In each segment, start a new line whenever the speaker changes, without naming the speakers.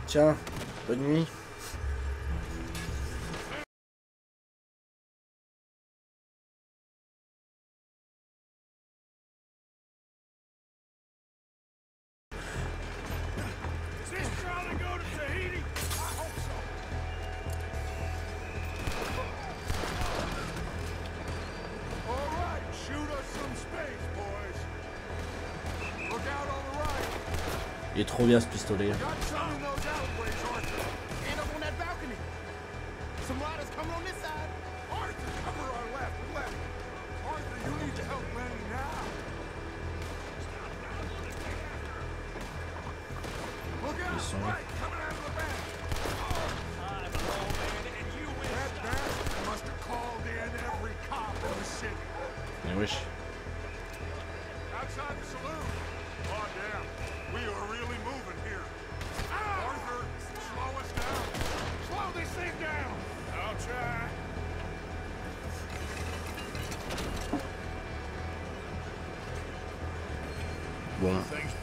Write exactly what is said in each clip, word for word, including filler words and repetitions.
Tiens, bonne nuit. Il est trop bien ce pistolet. Ils sont là. Mais wesh. Bon.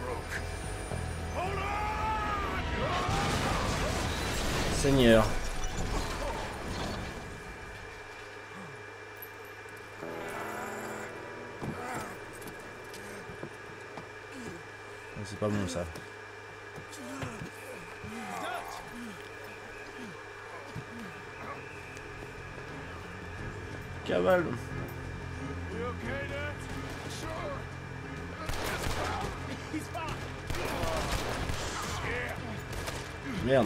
Seigneur. C'est pas bon ça. Cavale. Merde.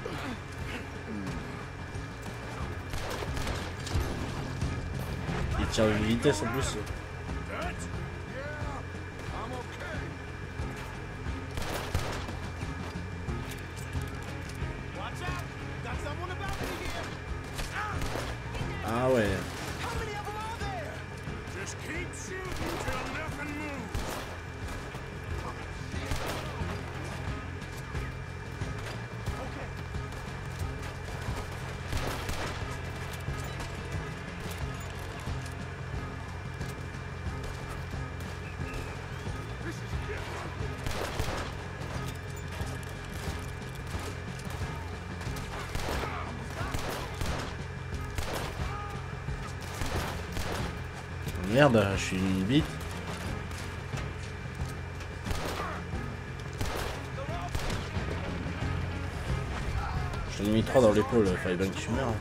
Il tire de vitesse en plus. Ah ouais. Merde, je suis une bite. J'en ai mis trois dans l'épaule, fallait bien que tu meurs.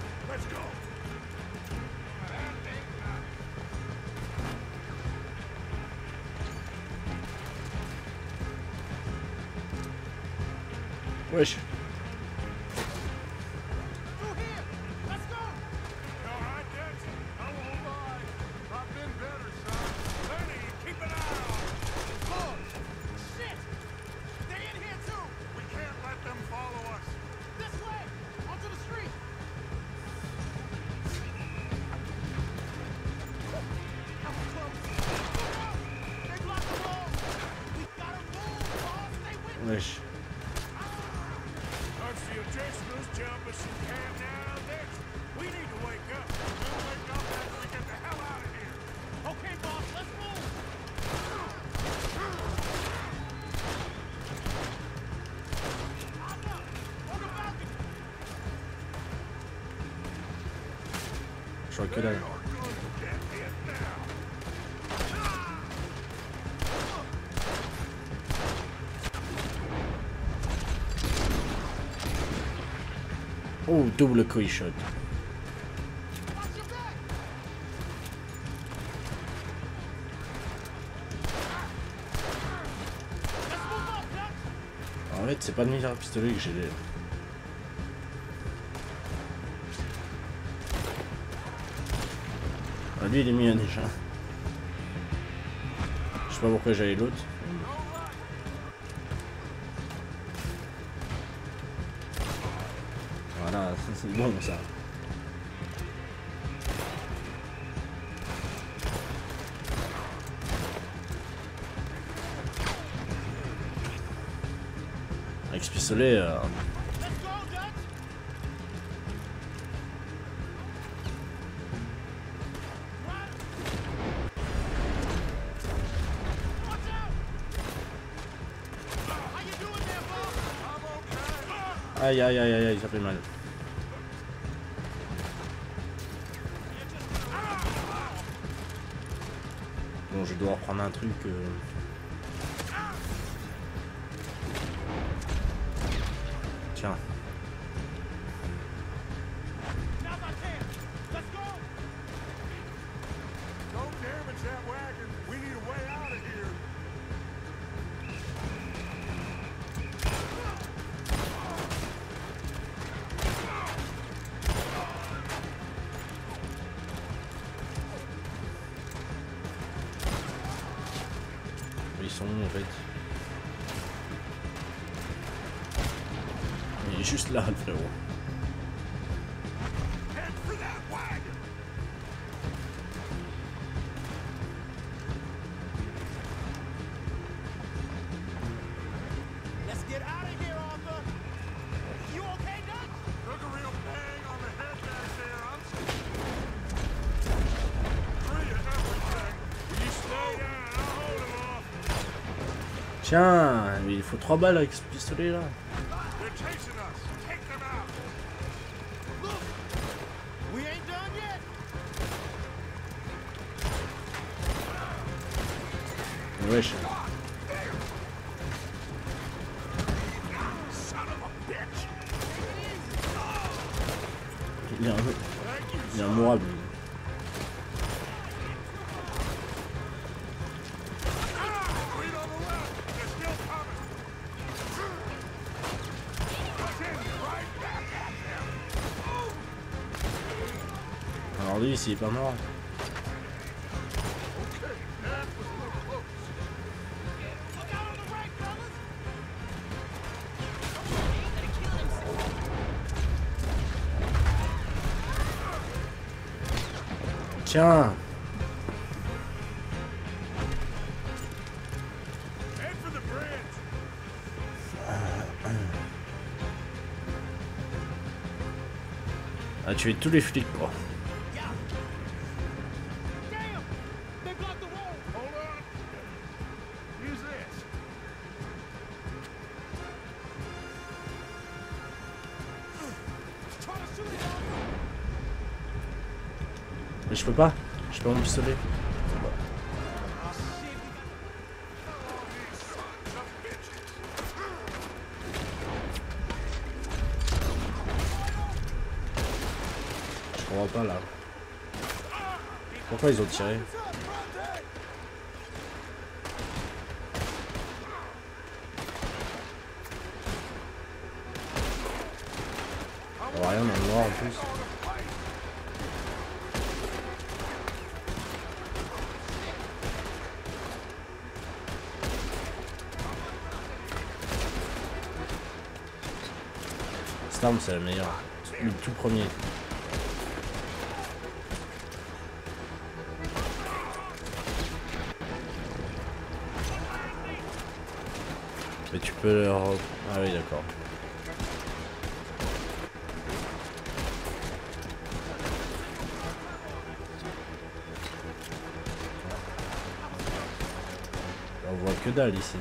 Wesh. Wesh. Je vois que dalle. Oh, double quick shot. En fait, c'est pas de mise à pistolet que j'ai. Ah, lui, il est mieux déjà. Je sais pas pourquoi j'avais l'autre. Voilà, c'est bon ça. Avec ce pistolet, euh... Aïe aïe aïe aïe aïe, ça fait mal. Bon, je dois reprendre un truc. Euh... Tiens. Ils sont où en fait? Il est juste là le frérot. Tiens, mais il faut trois balles avec ce pistolet là. Wesh. Il est un, il est immourable. Alors lui, s'il est pas mort. Tiens. A tué tous les flics quoi. Mais je peux pas, je peux pas mon pistolet. Je comprends pas là. Pourquoi ils ont tiré? Oh, rien dans le noir en plus. Cette arme c'est la meilleure. Le tout premier. Mais tu peux leur... Ah oui d'accord. On voit que dalle ici.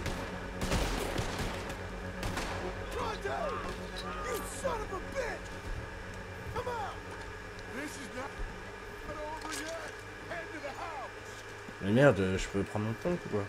Mais merde, je peux prendre mon planque ou quoi?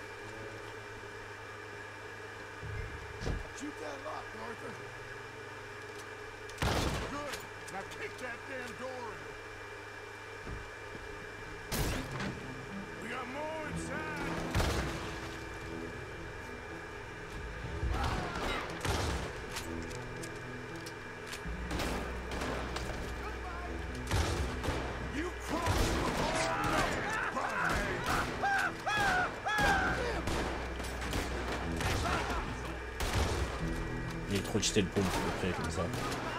Il est trop cheaté le pompe après comme ça.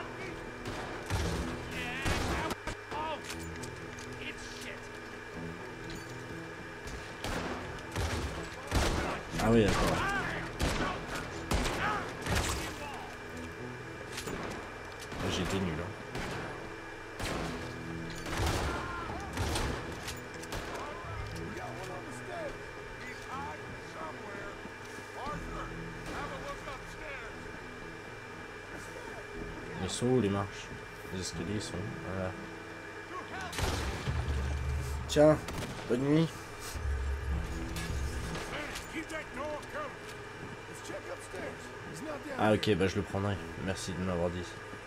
Ah oui d'accord. J'étais nul hein. Ils sont où les marches? Les escaliers sont où? Voilà. Tiens, bonne nuit. Ah ok, bah je le prendrai. Merci de m'avoir dit.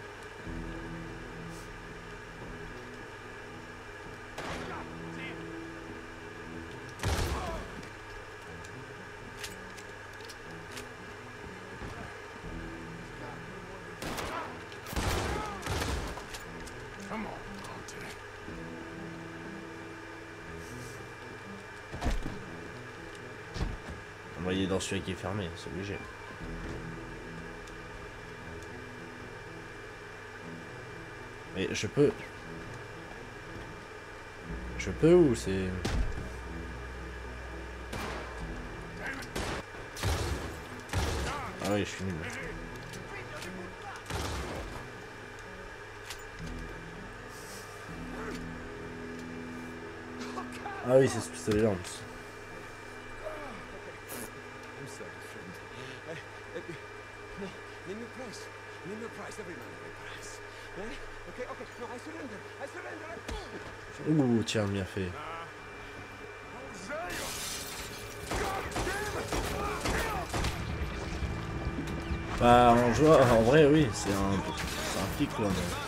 On va y aller dans celui qui est fermé, c'est obligé. Mais je peux... Je peux ou c'est... Ah oui, je suis nul. Ah oui, c'est ce pistolet-là en plus. Ouh, tiens, bien fait. Bah, en, joueur, en vrai, oui, c'est un, c'est un flic, quoi. Mais...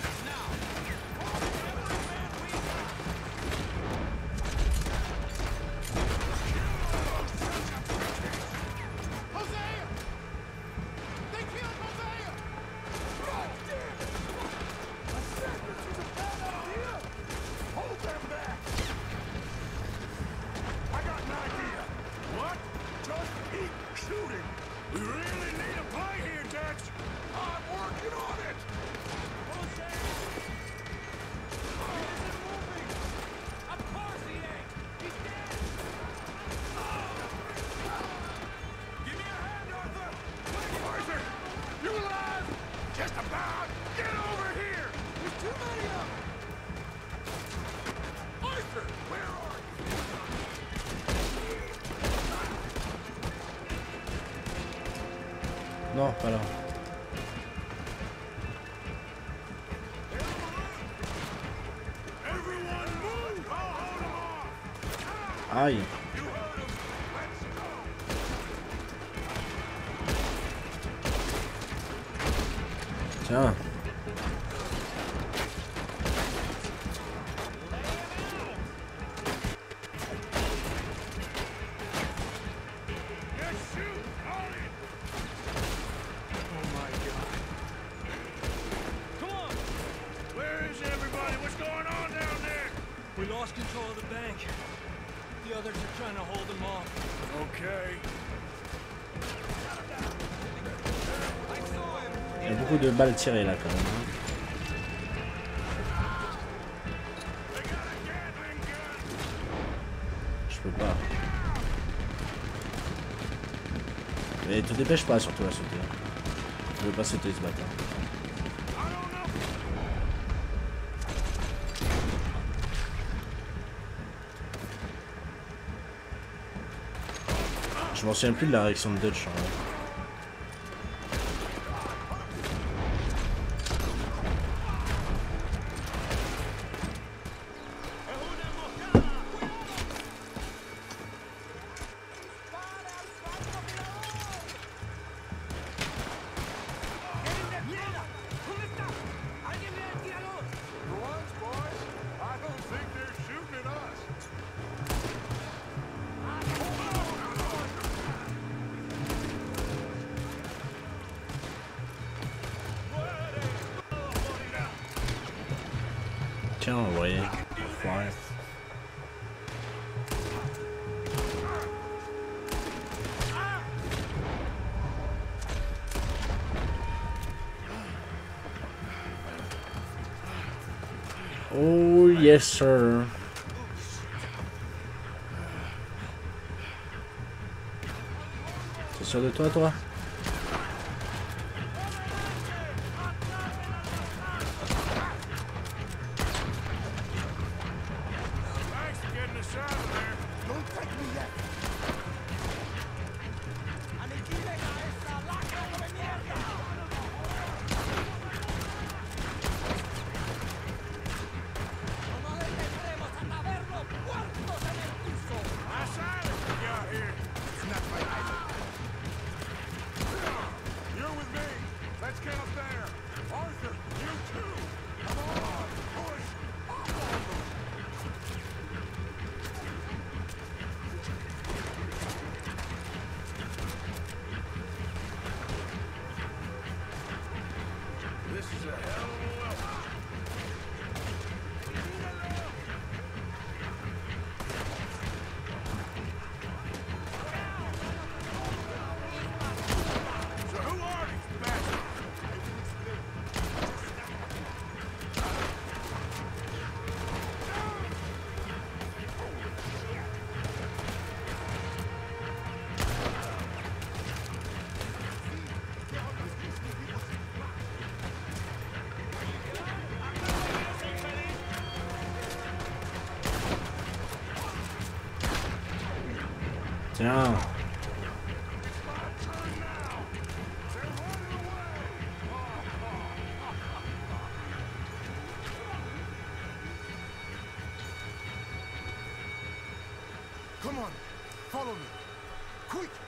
Non, pas là. Aïe. Tiens. Il y a beaucoup de balles tirées là quand même. Je peux pas. Mais te dépêche pas surtout à sauter. Je veux pas sauter ce bâtard. Je m'en souviens plus de la réaction de Dutch. Hein. Tiens, envoyé. Ouais. Oh yes sir. T'es sûr de toi toi?
Let's get up there. Arthur, you too. Come on, push. Up on them. This is a hell of a welcome. So who are these bastards?
Tiens.
Come on, follow me. Quick!